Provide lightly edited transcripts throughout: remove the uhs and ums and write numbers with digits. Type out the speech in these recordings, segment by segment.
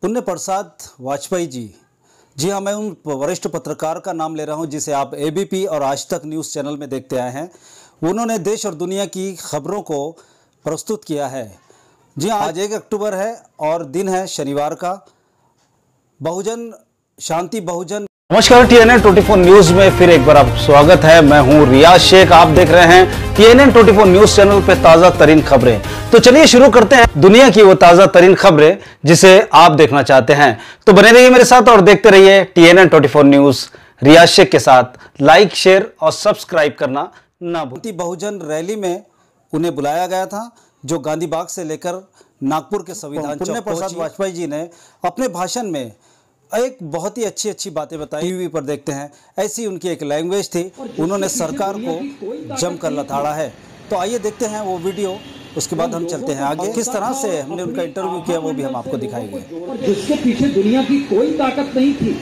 पुण्य प्रसाद वाजपेयी जी। जी हाँ, मैं उन वरिष्ठ पत्रकार का नाम ले रहा हूं जिसे आप एबीपी और आज तक न्यूज़ चैनल में देखते आए हैं। उन्होंने देश और दुनिया की खबरों को प्रस्तुत किया है। जी हाँ, आज 1 अक्टूबर है और दिन है शनिवार का। बहुजन शांति बहुजन। नमस्कार, TNN 24 न्यूज में फिर एक बार आप स्वागत है। मैं हूं रियाज शेख, आप देख रहे हैं TNN 24 न्यूज चैनल पे ताजा तरीन खबरें। तो चलिए शुरू करते हैं दुनिया की वो ताजा तरीन खबरें जिसे आप देखना चाहते हैं। तो बने रहिए मेरे साथ और देखते रहिए TNN 24 न्यूज रियाज शेख के साथ। लाइक, शेयर और सब्सक्राइब करना ना भूलिए। बहुजन रैली में उन्हें बुलाया गया था जो गांधी बाग से लेकर नागपुर के संविधान चौक। पुण्य प्रसाद वाजपेयी जी ने अपने भाषण में एक बहुत ही अच्छी बातें बताई। टीवी पर देखते हैं, ऐसी उनकी एक लैंग्वेज थी। उन्होंने सरकार को जमकर लताड़ा है। तो आइए देखते हैं वो वीडियो, उसके बाद हम चलते हैं आगे। किस तरह से हमने उनका इंटरव्यू किया वो भी हम आपको दिखाएंगे। जिसके पीछे दुनिया की कोई ताकत नहीं थी,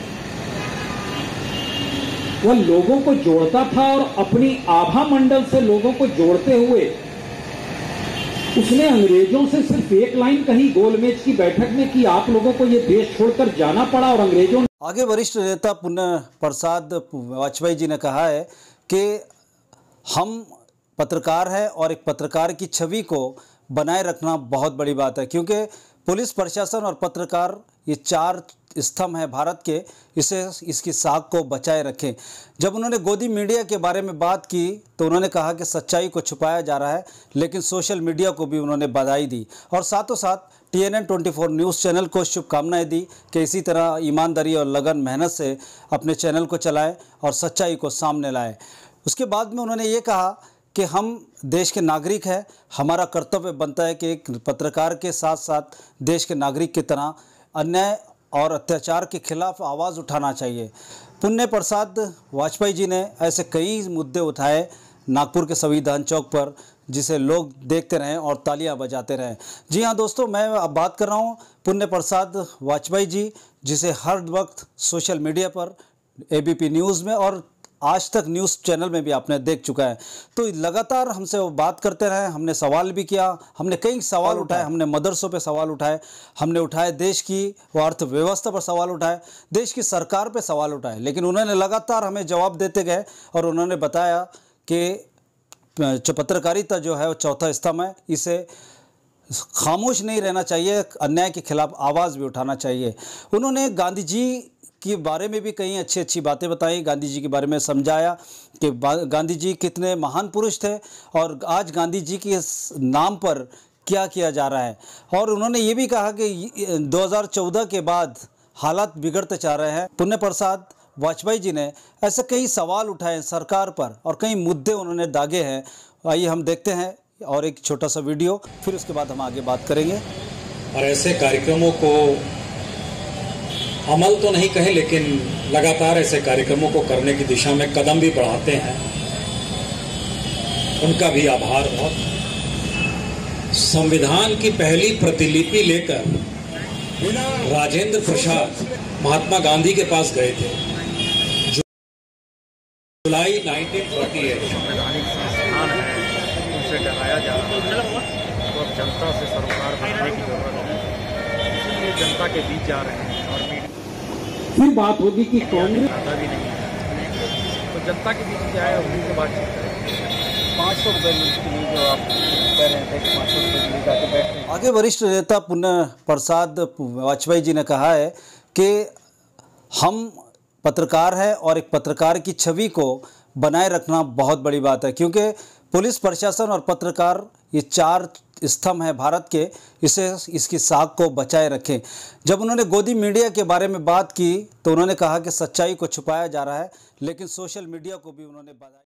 वह लोगों को जोड़ता था और अपनी आभा मंडल से लोगों को जोड़ते हुए उसने अंग्रेजों से सिर्फ एक लाइन कही गोलमेज की बैठक में कि आप लोगों को ये देश छोड़कर जाना पड़ा। और अंग्रेजों आगे वरिष्ठ नेता पुण्य प्रसाद वाजपेयी जी ने कहा है कि हम पत्रकार हैं और एक पत्रकार की छवि को बनाए रखना बहुत बड़ी बात है, क्योंकि पुलिस प्रशासन और पत्रकार ये चार स्तंभ हैं भारत के। इसकी साख को बचाए रखें। जब उन्होंने गोदी मीडिया के बारे में बात की तो उन्होंने कहा कि सच्चाई को छुपाया जा रहा है, लेकिन सोशल मीडिया को भी उन्होंने बधाई दी और साथों साथ TNN 24 न्यूज़ चैनल को शुभकामनाएं दी कि इसी तरह ईमानदारी और लगन मेहनत से अपने चैनल को चलाएं और सच्चाई को सामने लाएं। उसके बाद में उन्होंने ये कहा कि हम देश के नागरिक हैं, हमारा कर्तव्य बनता है कि एक पत्रकार के साथ साथ देश के नागरिक की तरह अन्याय और अत्याचार के खिलाफ आवाज़ उठाना चाहिए। पुण्य प्रसाद वाजपेयी जी ने ऐसे कई मुद्दे उठाए नागपुर के संविधान चौक पर, जिसे लोग देखते रहें और तालियां बजाते रहें। जी हाँ दोस्तों, मैं अब बात कर रहा हूँ पुण्य प्रसाद वाजपेयी जी, जिसे हर वक्त सोशल मीडिया पर ABP न्यूज़ में और आज तक न्यूज़ चैनल में भी आपने देख चुका है। तो लगातार हमसे वो बात करते रहे, हमने सवाल भी किया, हमने कई सवाल उठाए, हमने मदरसों पे सवाल उठाए, हमने उठाए देश की अर्थव्यवस्था पर सवाल उठाए, देश की सरकार पे सवाल उठाए, लेकिन उन्होंने लगातार हमें जवाब देते गए और उन्होंने बताया कि पत्रकारिता जो है वो चौथा स्तंभ है, इसे खामोश नहीं रहना चाहिए, अन्याय के खिलाफ आवाज़ भी उठाना चाहिए। उन्होंने गांधी जी के बारे में भी कई अच्छी बातें बताई, गांधी जी के बारे में समझाया कि गांधी जी कितने महान पुरुष थे और आज गांधी जी के नाम पर क्या किया जा रहा है। और उन्होंने ये भी कहा कि 2014 के बाद हालात बिगड़ते जा रहे हैं। पुण्य प्रसाद वाजपेयी जी ने ऐसे कई सवाल उठाए सरकार पर और कई मुद्दे उन्होंने दागे हैं। आइए हम देखते हैं और एक छोटा सा वीडियो, फिर उसके बाद हम आगे बात करेंगे। और ऐसे कार्यक्रमों को अमल तो नहीं कहें, लेकिन लगातार ऐसे कार्यक्रमों को करने की दिशा में कदम भी बढ़ाते हैं, उनका भी आभार। बहुत संविधान की पहली प्रतिलिपि लेकर राजेंद्र प्रसाद महात्मा गांधी के पास गए थे जुलाई 1948। संवैधानिक संस्थान है, उनसे डराया जा रहा है, तो अब जनता से सरोकार बनने की जरूरत है, इसलिए जनता के बीच जा रहे हैं। और फिर बात होगी कि कांग्रेस आता भी नहीं है, तो जनता के बीच जाए, उन्हीं से बातचीत करें। 500 रुपये के लिए जो आप कह रहे थे कि 500 रुपये के लिए जाके बैठते हैं। आगे वरिष्ठ नेता पुण्य प्रसाद वाजपेयी जी ने कहा है कि हम पत्रकार हैं और एक पत्रकार की छवि को बनाए रखना बहुत बड़ी बात है, क्योंकि पुलिस प्रशासन और पत्रकार ये चार स्तंभ हैं भारत के। इसकी साख को बचाए रखें। जब उन्होंने गोदी मीडिया के बारे में बात की तो उन्होंने कहा कि सच्चाई को छुपाया जा रहा है, लेकिन सोशल मीडिया को भी उन्होंने बधाई